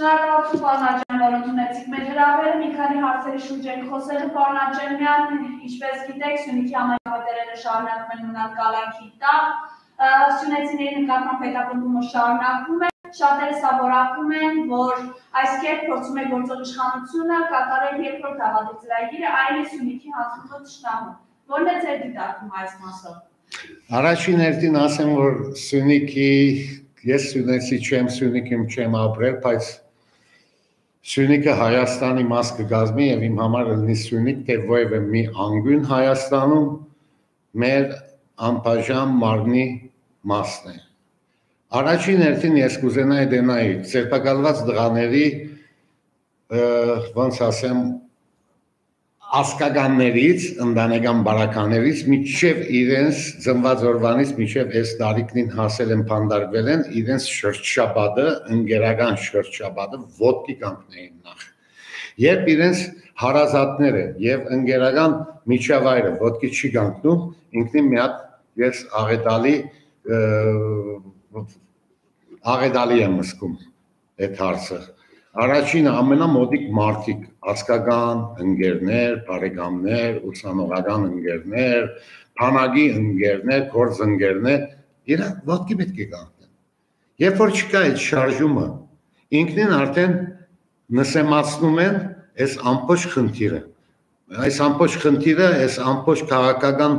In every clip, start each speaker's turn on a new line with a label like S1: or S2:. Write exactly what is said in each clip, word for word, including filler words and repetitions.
S1: Շնորհակալություն պարոն Աջյան, որ ընդունեցիք մեր հրավերը, մի քանի հարցերի շուրջ ենք խոսելու պարոն Աջանյան, ինչպես գիտեք, Սյունիքի համայնքները շարունակում են մնալ կալանքի տակ, սյունեցիների նկատմամբ հետապնդումը շարունակվում է, շատերը սովորակում են, որ այս կերպ փորձում է գործող իշխանությունը կատարել երկրորդ դավադարձայինը, այլ է Սյունիքի հանձնված շտամը։ Որն է ձեր դիտարկումը այս մասով։
S2: Առաջին հերթին ասեմ, որ Սյունիքի ես Սյունեցի չեմ, Սյունիքում չեմ ապրել, բայց Սյունիքը Հայաստանի մաս կգազմի եւ իմ համար լինի Սյունիք, թե որևէ մի անգույն Հայաստանում մեր անբաժան մարմնի մասն է։ Առաջին հերթին ես կուզենայի դենայի ցերպակալված դղաների ոնց ասեմ ասկագաններից, ընտանեկան բարականերից մինչև իրենց ծնված օրվանից մինչև այս տարիքին հասել են փանդարվել են իրենց շրջապատը, ընկերական շրջապատը ոտքի կանգնեին նախ։ Երբ իրենց հարազատները եւ ընկերական միջավայրը ոտքի չի կանգնում, ինքնին մի հատ ես աղետալի աղետալի եմ զգում այդ հարցը։ Առաջինը ամենամոտիկ մարդիկ, ասկական ընկերներ, բարեկամներ, ուսանողական ընկերներ, բանակի ընկերներ, գործ ընկերներ, իրանք ոտքի պետք է կանգնեն։ Երբ որ չկա այդ շարժումը, ինքնին արդեն նսեմացնում են այս ամբողջ խնդիրը։ Այս ամբողջ խնդիրը, այս ամբողջ քաղաքական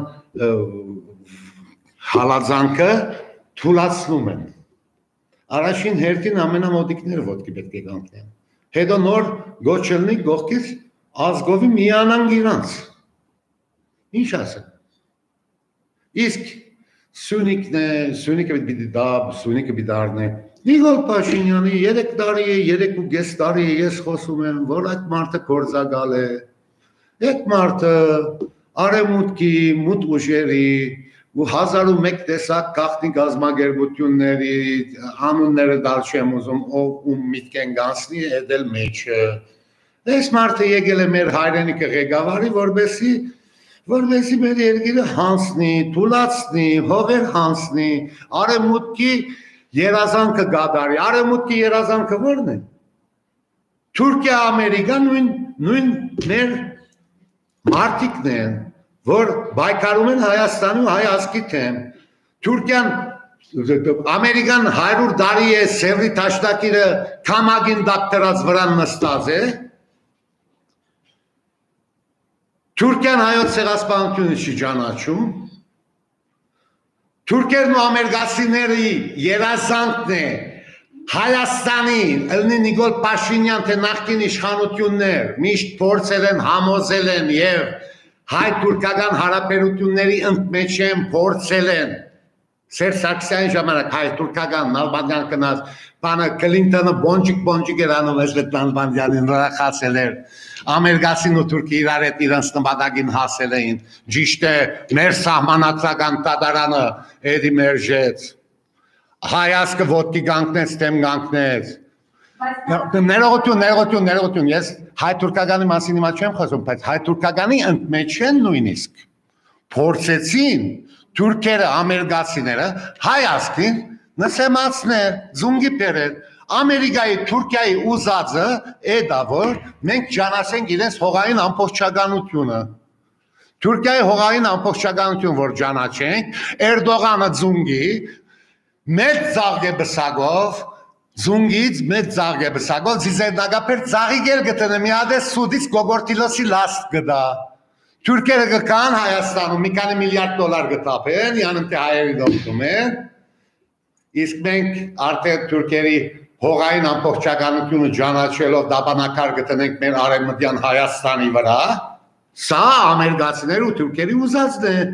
S2: հալածանքը թուլացնում են։ Առաջին հերթին ամենամոտիկները ոտքի պետք է կանգնեն։ Հետո նոր գոչելնի գողքից ազգովի միանան իրանց։ Ինչ ասեմ։ Իսկ Սյունիքն է, Սյունիքը պիտի դա, Սյունիքը պիտի դառնի։ Նիկոլ Փաշինյանի երեք տարի է, երեք ու կես տարի է ես խոսում եմ, որ այդ մարդը գործակալ է։ Այդ մարդը արևմուտքի, մութ ուժերի ու հազար ու մեկ տեսակ գաղտնի գազագերբությունների անունները դալ չեմ ուզում, ով ում միտք են գանցնի, էդել մեջը։ Այս մարդը եկել է մեր հայրենիքը ղեկավարի, որպեսզի որպեսզի մեր երկիրը հանցնի, թուլացնի, հողեր հանցնի, արևմուտքի երազանքը գադարի։ Արևմուտքի երազանքը ո՞րն է։ Թուրքիա, Ամերիկա նույն նույն մեր մարդիկն են, որ բայկարում են Հայաստանի ու հայ ազգի թեմ։ Թուրքիան, Ամերիկան հարյուր տարի է Սևրի տաշտակիրը քամագին դակտրած վրան նստած է։ Թուրքիան հայոց ցեղասպանությունը չի ճանաչում։ Թուրքերն ու ամերիկացիների երազանքն է Հայաստանի ըլնի Նիկոլ Փաշինյան թե նախկին իշխանություններ միշտ փորձել են, համոզել են եւ հայ-թուրքական հարաբերությունների ընդմեջ են փորձել են Սերժ Սարգսյանի ժամանակ հայ-թուրքական Նալբանդյան կնած բանը Կլինտոնը բոնջիկ բոնջիկ էր անում այս Նալբանդյանին ռախացել էր ամերիկացին ու թուրքի իրար հետ իրենց նպատակին հասել էին ճիշտ է մեր սահմանադրական դատարանը էդի մերժեց հայ ազգը ոտքի կանգնեց դեմ կանգնեց Ներողություն, ներողություն, ներողություն, ես հայ-թուրքականի մասին հիմա չեմ խոսում, բայց հայ-թուրքականի ընդմեջ են նույնիսկ փորձեցին թուրքերը, ամերիկացիները հայ ազգին նսեմացնել, զունգի բերել, Ամերիկայի, Թուրքիայի ուզածը էդ է, որ մենք ճանաչենք իրենց հողային ամբողջականությունը։ Թուրքիայի հողային ամբողջականություն, որ ճանաչենք, Էրդողանը զունգի, մեծ ծաղկեբսակով Զունգից մեծ ծաղ է բսակով, ձիզերնագապեր ծաղիկ էլ գտնը մի ադես սուդից գոգորտիլոսի լաստ գդա։ Թուրքերը գկան Հայաստանում մի քանի միլիարդ դոլար գտապեն, յանն թե հայերի դոպտում են, իսկ մենք արդեն թուրքերի հողային ամբողջականությունը ճանաչելով դապանակար գտնենք մեր արևմտյան Հայաստանի վրա, սա ամերիկացիներ ու թուրքերի ուզածն է։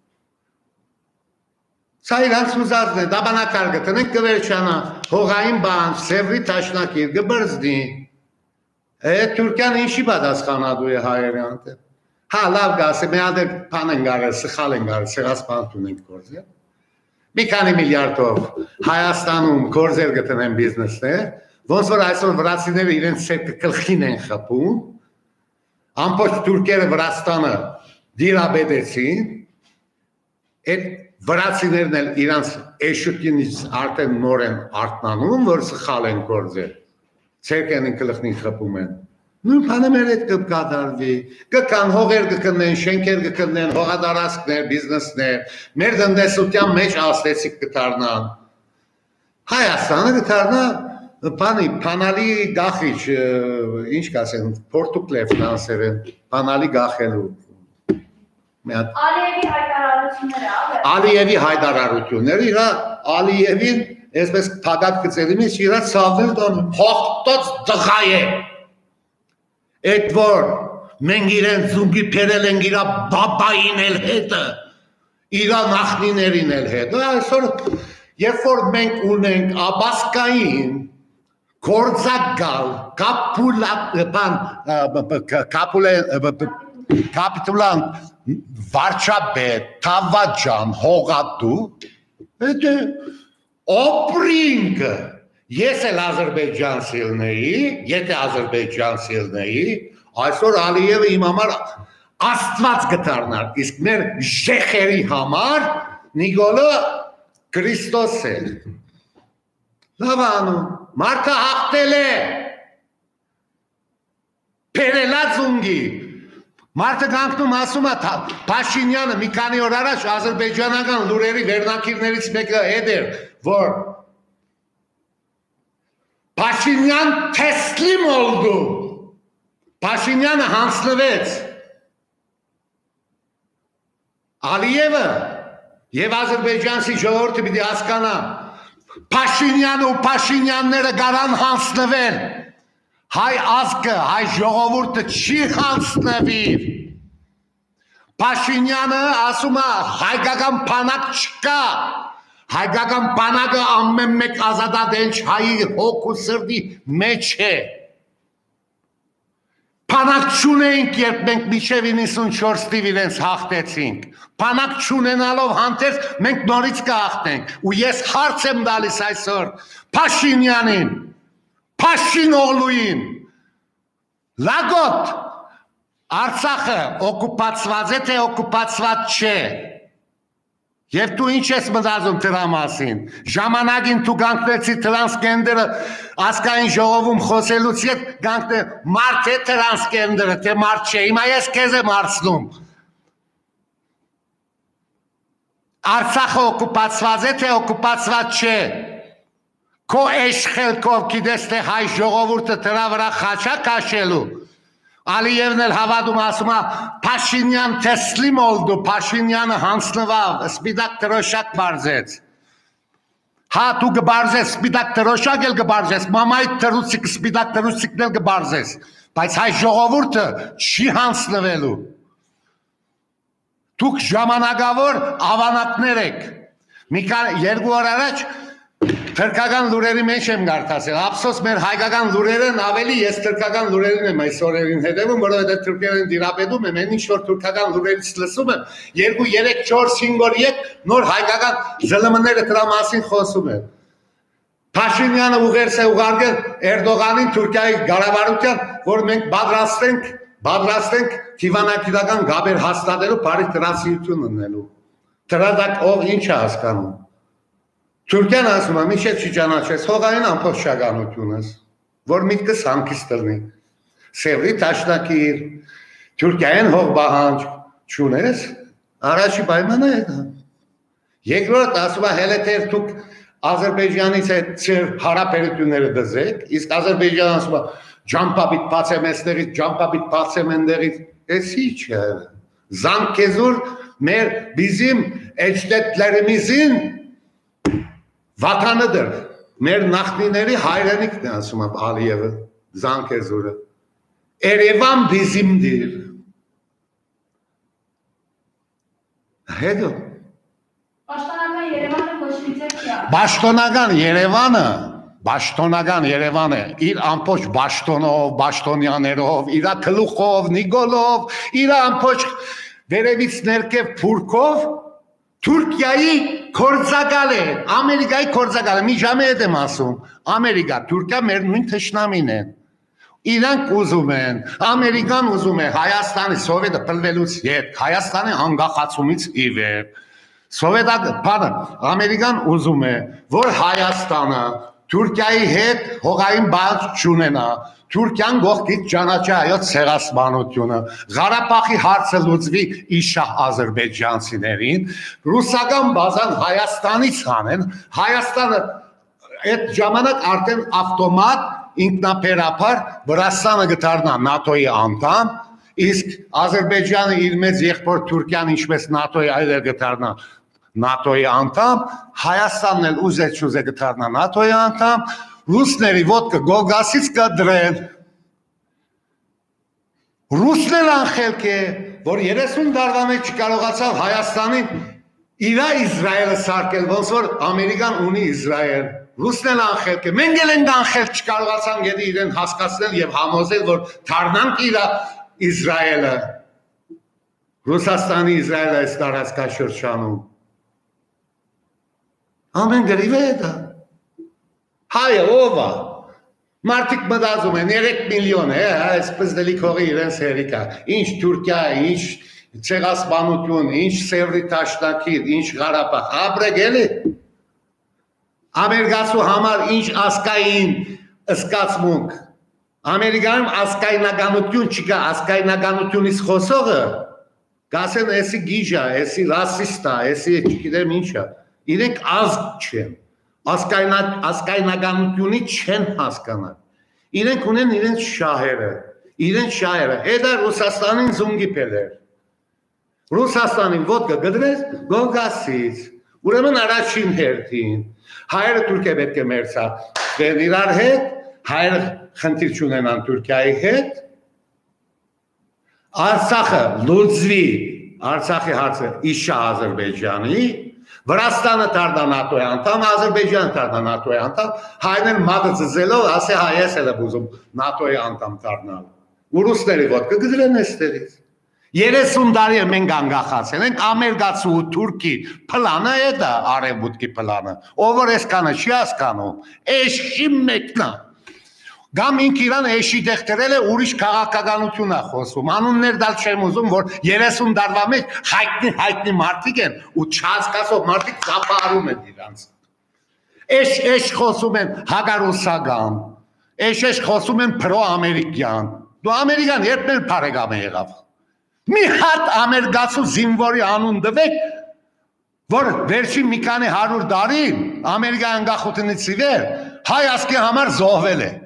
S2: Սա իրանց ուզածն է, դաբանակար գտնենք կվերջանա, հողային բան, Սևրի տաշնակիր, գբրզնի, է Թուրքյան ինչի պատասխանատու է հայերի անտեղ։ Հա, լավ գասի, մի հատ պան են գարել, սխալ են գարել, ցեղասպանություն ենք գործել։ Մի քանի միլիարդով Հայաստանում գործեր գտնեն բիզնեսներ, ոնց որ այսօր վրացիները իրենց սերկը գլխին են խփում, ամբողջ թուրքերը Վրաստանը դիրաբեդեցին, այդ վրացիներն էլ իրանց էշուկինից արդեն նոր են արթնանում, որ սխալ են գործել։ ցերկենին գլխնին խփում են։ Նույն բանը մեր հետ կկատարվի, կկան հողեր կկնեն, շենքեր կկնեն, հողադարածքներ, բիզնեսներ, մեր տնտեսության մեջ ասեցիկ կդառնան։ Հայաստանը կդառնա բանի, բանալի գախիչ, ինչ կասեն, Պորտուգալ ֆինանսերեն, բանալի գախելու։
S1: Ալիևի հայտարարությունները,
S2: Ալիևի հայտարարությունները, իրա Ալիևին, այսպես փակած գծերի մեջ իրա ցավներ տան, հաղթած դղա է։ Այդ որ մենք իրեն զունգի փերել ենք իրա բաբային էլ հետը, իրա նախնիներին էլ հետ։ Այսօր երբ որ մենք ունենք աբասկային կորձակալ կապիտուլան վարչապետ Թավաջան հողատու, օպրինգը Ես էլ Ադրբեջանցի ելնեի, եթե Ադրբեջանցի ելնեի, այսօր Ալիևը իմ համար աստված կդառնար, իսկ մեր ժեխերի համար Նիկոլը Քրիստոս է։ Լավ անում, մարդը հաղթել է, փերելած ունգի, մարդը կանգնում ասում է Փաշինյանը մի քանի օր առաջ ադրբեջանական լուրերի վերնակիրներից մեկը էր, որ Փաշինյան տեսլիմ oldu, Փաշինյանը հանձնվեց, Ալիևը և Ադրբեջանցի ժողովուրդը պիտի հասկանա, Փաշինյանը ու Փաշինյանները գարան հանձնվել, հայ ազգը, հայ ժողովուրդը չի հանձնվիր, Փաշինյանը ասում է հայկական բանակ չկա, Հայկական բանակը ամեն մեկ ազատատենչ հայի հոգ ու սրտի մեջ է։ Բանակ չունեինք, երբ մենք մինչև իննսունչորս թիվ իրենց հաղթեցինք։ Բանակ չունենալով հանդերձ մենք նորից կհաղթենք։ Ու ես հարց եմ տալիս այսօր Փաշինյանին, Փաշինօղլուին, լագոտ, Արցախը օկուպացված է, թե օկուպացված չէ։ Եվ դու ինչ ես մտածում դրա մասին, ժամանակին դու գանքնեցի տրանսգենդերը ազգային ժողովում խոսելուց ետ գանքնե մարդ է տրանսգենդերը, թե մարդ չէ, հիմա ես քեզ եմ հարցնում, Արցախը օկուպացված է, թե օկուպացված չէ, քո էշխելքով գիտես, թե հայ ժողովուրդը դրա վրա խաչա քաշելու, Ալիևն էլ հավատում ասում է Փաշինյան տեսլիմ oldu, Փաշինյանը հանձնվավ, սպիտակ տրոշակ բարձեց։ Հա դու կբարձես, սպիտակ տրոշակ էլ կբարձես, մամայի տրուցիկ, սպիտակ տրուցիկն էլ կբարձես, բայց հայ ժողովուրդը չի հանձնվելու։ Դուք ժամանակավոր ավանակներ եք։ Մի երկու օր առաջ Թրկական լուրերի մեջ եմ գարտասել, ապսոս մեր հայկական լուրերն ավելի ես թրկական լուրերին եմ այս օրերին հետևում, որովհետև թուրքերեն դիրապետում եմ, այն ինչ որ թուրքական լուրերից լսում եմ, երկու, երեք, չորս, հինգ օր եկ նոր հայկական ԶԼՄ-ները դրա մասին խոսում են։ Փաշինյանը ուղերձ է ուղարկել Էրդողանին Թուրքիայի ղարավարության, որ մենք պատրաստենք, պատրաստենք դիվանագիտական գաբեր հաստատելու բարի տրասիություն ունենալու։ Դրադակ ով ինչ է հասկանում։ Թուրքիան ասում է, միշտ չճանաչես հողային ամբողջականությունս, որ միտքս հանգիստ լինի։ Սևրի տաշնակիր, Թուրքիային հող պահանջ չունես, առաջի պայմանը է դա։ Երկրորդ ասում է, հələ դեռ դուք Ադրբեջանից հետ ձեր հարաբերությունները դզեք, իսկ Ադրբեջանը ասում է, ջամփաբիտ բացեմ այստեղից, ջամփաբիտ բացեմ այնտեղից, էս ի՞նչ է։ Զանգեզուր մեր bizim էջտետլերիմizin վատանıdır, մեր նախնիների հայրենիքն է ասում է Ալիևը, Զանգեզուրը, Երևան bizimdir, հետո,
S1: Պաշտոնական Երևանը ոչ մի ձև չի ա։
S2: Պաշտոնական Երևանը, Պաշտոնական Երևանը, իր ամբողջ Պաշտոնով, Պաշտոնյաներով, իր գլուխով, Նիկոլով, իր ամբողջ վերևից ներքև փուրկով Թուրքիայի կորձակալ է, Ամերիկայի կորձակալ է, մի ժամի հետ եմ ասում, Ամերիկա, Թուրքիա մեր նույն թշնամին են, իրանք ուզում են, Ամերիկան ուզում է Հայաստանի սովետը պլվելուց ետ, Հայաստանի անգախացումից ի վեր, սովետակ բանը, Ամերիկան ուզում է, որ Հայաստանը Թուրքիայի հետ հողային բան չունենա, Թուրքիան գողքից ճանաչի հայոց ցեղասպանությունը, Ղարաբաղի հարցը լուծվի իշահ ադրբեջանցիներին, ռուսական բազան Հայաստանից հանեն, Հայաստանը այդ ժամանակ արդեն ավտոմատ ինքնաբերաբար Վրաստանը կդառնա նատոյի անդամ, իսկ Ադրբեջանը իր մեծ եղբոր Թուրքիան ինչպես նատոյի այլ կդառնա նատոյի անդամ, Հայաստանն էլ ուզեց չուզե կդառնա նատոյի անդամ, ռուսների ոտքը գոգասից կդրեն։ Ռուսն էլ անխելք է, որ երեսուն տարվա մեջ չկարողացավ Հայաստանին իրա Իսրայելը սարքել, ոնց որ Ամերիկան ունի Իսրայել։ Ռուսն էլ անխելք է, մենք էլ ենք անխելք չկարողացան գետի իրեն հասկացնել և համոզել, որ թարնանք իրա Իսրայելը, Ռուսաստանի Իսրայելը այս տարածքաշրջանում։ Ամեն գրիվ է դա։ Հայը ով է, մարդիկ մտածում են երեք միլիոն է, այսպես դելիք հողի իրենց հերիք է, ինչ Թուրքիա, ինչ ցեղասպանություն, ինչ Սևրի Տաշնակիր, ինչ Ղարաբաղ, ապրեք էլի։ Ամերիկացու համար ինչ ասկային ըսկացմունք, Ամերիկայում ասկայնականություն չկա, ասկայնականությունից խոսողը, կասեն էսի գիժ է, էսի ռասիստ է, էսի չգիտեմ ինչ է, իրենք ազգ չեն, ասկայնականությունից չեն հասկանալ, իրենք ունեն իրենց շահերը, իրենց շահերը, հետը Ռուսաստանին զունգի պելեր, Ռուսաստանին ոտքը գդրեց գոգասից, ուրեմն առաջին հերթին, հայերը Թուրքիա պետք է մերցա, իրար հետ, հայերը խնդիր չունենան Թուրքիայի հետ, Արցախը լուծվի, Արցախի հարցը իշա Ադրբեջանի, Վրաստանը դառնա նատոյի անդամ, Ադրբեջանը դառնա նատոյի անդամ, հայերն են մատը ծծելով, ասե հայ ես էլ եմ ուզում նատոյի անդամ դառնալ, ու ռուսների ոտքը գդրեն էստերից։ երեսուն տարի է մենք անգախացել ենք, ամերիկացու ու թուրքի պլանը է դա արևմուտքի պլանը, ով որ այսքանը չի հասկանում, էշի մեկնա, գամ ինք իրան էշի դեղտրել է ուրիշ քաղաքականություն է խոսում, անուններ դալ չեմ ուզում, որ երեսուն տարվա մեջ հայտնի հայտնի մարդիկ են ու չհասկացող մարդիկ ծափարում են իրանց, էշ-էշ խոսում են հագարուսական, էշ-էշ խոսում են պրո-ամերիկյան, դու ամերիկան երբ մեր պարեգամ է եղավ, մի հատ ամերիկացու զինվորի անուն դվեք, որ վերջին մի քանի հարյուր տարի Ամերիկայի անկախությունից ի վեր հայ ազգի համար զոհվել է։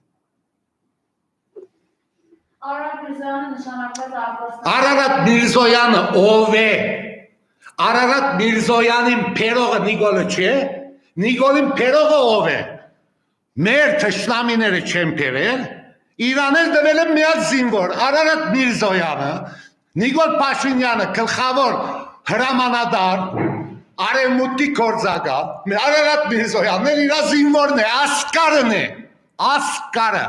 S2: Արարատ Միրզոյանը ով է։ Արարատ Միրզոյանին փերողը Նիկոլը չէ, Նիկոլին փերողը ով է։ Մեր թշնամիները չեն փերել, Իրան էլ դվել է մի հատ զինվոր, Արարատ Միրզոյանը, Նիկոլ Փաշինյանը գլխավոր հրամանատար, արևմուտքի գործակալ, Արարատ Միրզոյանն էլ իր զինվորն է, ասկարն է, ասկարը։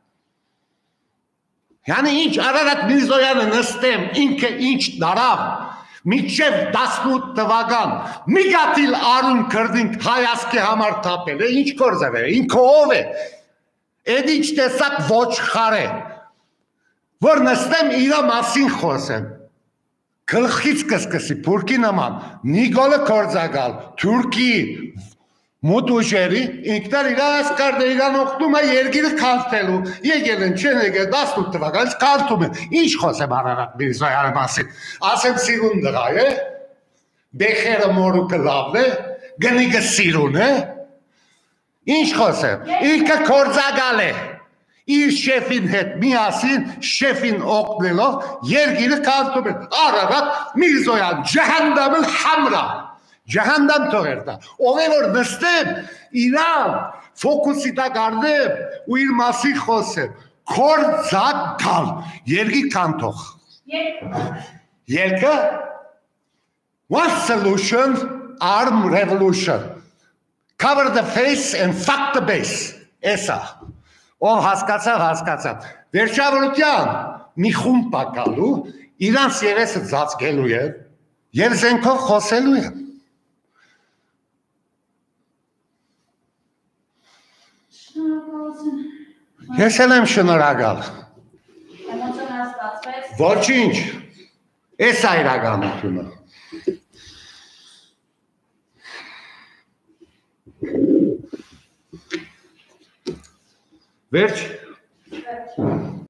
S2: Yani ինչ Արարատ Միրզոյանը նստեմ, ինքը ինչ դարավ, միջև տասնութ թվական, մի գաթիլ արուն կրդինք հայ ազգի համար թապել է, ինչ գործեր է, ինքը ով է, էդ ինչ տեսակ ոչխար է, որ նստեմ իրա մասին խոսեմ, գլխից կսկսի, Թուրքի նման, Նիկոլը գործակալ, Թուրքի մոտ ուժերի, ինքներ իր ասկարն է, իրան օգնում է երգիրը քանդելու, եկել են, չեն եկել, տասնութ թվականից քանդում են, ինչ խոսեմ Արարատ Միրզոյանի մասին, ասեմ սիրուն դղա է, բեխերը մորուկը լավն է, գնիկը սիրուն է, ինչ խոսեմ, ինքը գործակալ է, իր շեֆին հետ միասին, շեֆին օգնելով, երգիրը քանդում են, Արարատ Միրզոյան, ջահանդամը համրա, Ջահանդամ թողեր դա, ով է որ նստեմ, իրան, ֆոկուսի տակ արդեմ, ու իր մասի խոսեմ, կործակ կալ, երգի կանթող, երգը, one solution, arm revolution, cover the face and fuck the base, էսա, ով հասկացավ, հասկացավ, վերջավորության մի խումբ պակալու, իրանց երեսը ծածկելու է, և զենքով խոսելու է, Ես էլ եմ շնորհակալ։ Ոչինչ, էս է իրականությունը։ Վերջ